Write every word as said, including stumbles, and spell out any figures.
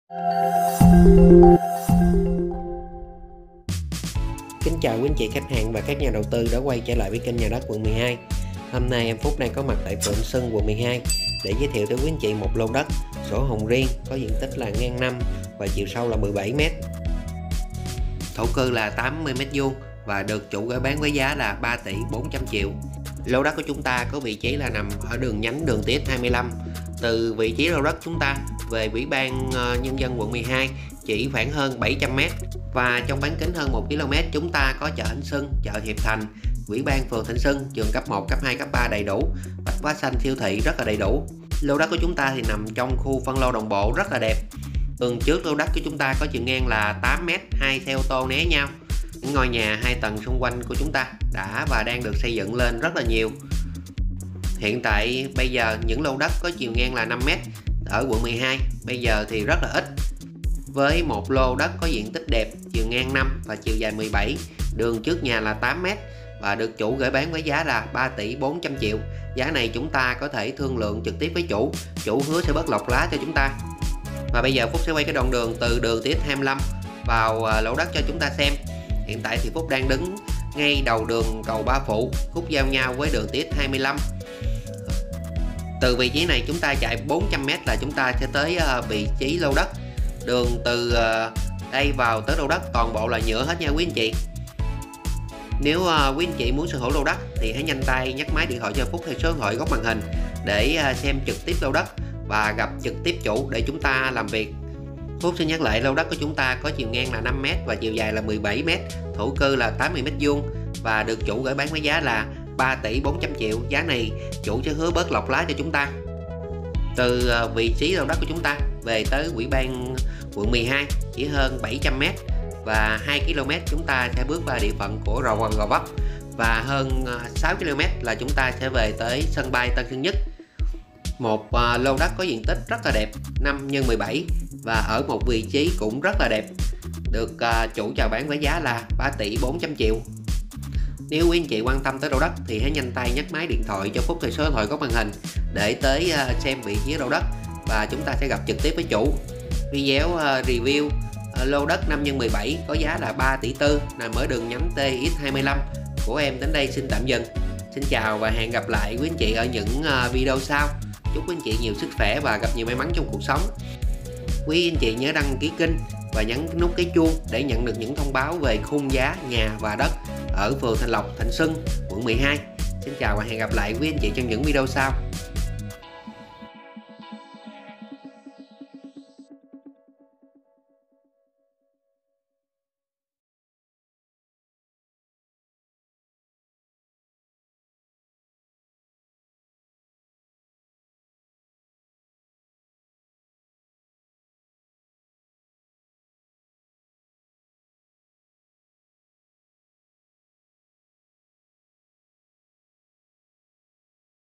Kính chào quý anh chị khách hàng và các nhà đầu tư đã quay trở lại với kênh Nhà Đất Quận mười hai. Hôm nay em Phúc đang có mặt tại phường Xuân, quận mười hai để giới thiệu tới quý anh chị một lô đất sổ hồng riêng có diện tích là ngang năm và chiều sâu là mười bảy mét. Thổ cư là tám mươi mét vuông và được chủ gửi bán với giá là ba tỷ bốn trăm triệu. Lô đất của chúng ta có vị trí là nằm ở đường nhánh đường Tiết hai mươi lăm. Từ vị trí lô đất chúng ta về Ủy ban Nhân dân quận mười hai chỉ khoảng hơn bảy trăm mét. Và trong bán kính hơn một ki lô mét chúng ta có chợ Thanh Xuân, chợ Hiệp Thành, Ủy ban phường Thanh Xuân, trường cấp một, cấp hai, cấp ba đầy đủ, bách hóa xanh, siêu thị rất là đầy đủ. Lô đất của chúng ta thì nằm trong khu phân lô đồng bộ rất là đẹp. Tường trước lô đất của chúng ta có chiều ngang là tám mét, hai xe ô tô né nhau. Những ngôi nhà hai tầng xung quanh của chúng ta đã và đang được xây dựng lên rất là nhiều. Hiện tại bây giờ những lô đất có chiều ngang là năm mét ở quận mười hai bây giờ thì rất là ít. Với một lô đất có diện tích đẹp, chiều ngang năm và chiều dài mười bảy, đường trước nhà là tám mét và được chủ gửi bán với giá là ba tỷ bốn trăm triệu. Giá này chúng ta có thể thương lượng trực tiếp với chủ, chủ hứa sẽ bớt lọc lá cho chúng ta. Và bây giờ Phúc sẽ quay cái đoạn đường từ đường Tiết hai mươi lăm vào lô đất cho chúng ta xem. Hiện tại thì Phúc đang đứng ngay đầu đường cầu Ba Phụ, khúc giao nhau với đường Tiết hai mươi lăm. Từ vị trí này chúng ta chạy bốn trăm mét là chúng ta sẽ tới vị trí lô đất. Đường từ đây vào tới lô đất toàn bộ là nhựa hết nha quý anh chị. Nếu quý anh chị muốn sở hữu lô đất thì hãy nhanh tay nhấc máy điện thoại cho Phúc theo số điện thoại góc màn hình để xem trực tiếp lô đất và gặp trực tiếp chủ để chúng ta làm việc. Phúc xin nhắc lại, lô đất của chúng ta có chiều ngang là năm mét và chiều dài là mười bảy mét, thổ cư là tám mươi mét vuông và được chủ gửi bán với giá là ba tỷ bốn trăm triệu. Giá này chủ sẽ hứa bớt lọc lá cho chúng ta. Từ vị trí lô đất của chúng ta về tới Ủy ban quận mười hai chỉ hơn bảy trăm mét và hai ki lô mét chúng ta sẽ bước vào địa phận của Rò Quần Gò Vấp và hơn sáu ki lô mét là chúng ta sẽ về tới sân bay Tân Sơn Nhất. Một lô đất có diện tích rất là đẹp, năm nhân mười bảy và ở một vị trí cũng rất là đẹp, được chủ chào bán với giá là ba tỷ bốn trăm triệu. Nếu quý anh chị quan tâm tới lô đất thì hãy nhanh tay nhấc máy điện thoại cho Phúc theo số điện thoại góc màn hình để tới xem vị trí lô đất và chúng ta sẽ gặp trực tiếp với chủ. Video review lô đất năm nhân mười bảy có giá là ba tỷ tư nằm ở đường nhánh T X hai mươi lăm của em đến đây xin tạm dừng. Xin chào và hẹn gặp lại quý anh chị ở những video sau. Chúc quý anh chị nhiều sức khỏe và gặp nhiều may mắn trong cuộc sống. Quý anh chị nhớ đăng ký kênh và nhấn nút cái chuông để nhận được những thông báo về khung giá nhà và đất ở phường Thạnh Lộc, Thạnh Xuân, quận mười hai. Xin chào và hẹn gặp lại quý anh chị trong những video sau.